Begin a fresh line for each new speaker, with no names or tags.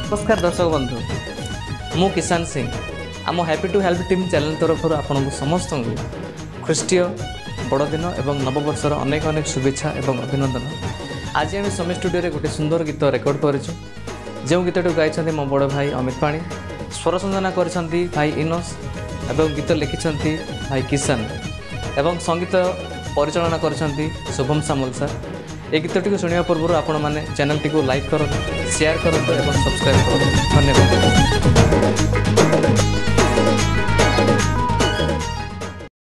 नमस्कार दर्शक बंधु मु किसान सिंह आम happy to help team channel तरफ आपन समस्त ख्रीष्टीय बड़दिन एवं नववर्षर अनेक अनेक शुभेच्छा एवं अभिनंदन। आज आम समय स्टूडियो रे गोटे सुंदर गीत रेकर्ड करूँ जो गीतटी गाई मो बड़ भाई अमित पाणी, स्वर संयोजन कर भाई इनस एवं गीत लिखिं भाई किसान एवं संगीत परिचालना कर शुभम सामल सर। ये गीतटी को शुणा पूर्व आपण मैंने चैनल टी को लाइक करूँ, शेयर करूँ और सब्सक्राइब करूँ। धन्यवाद।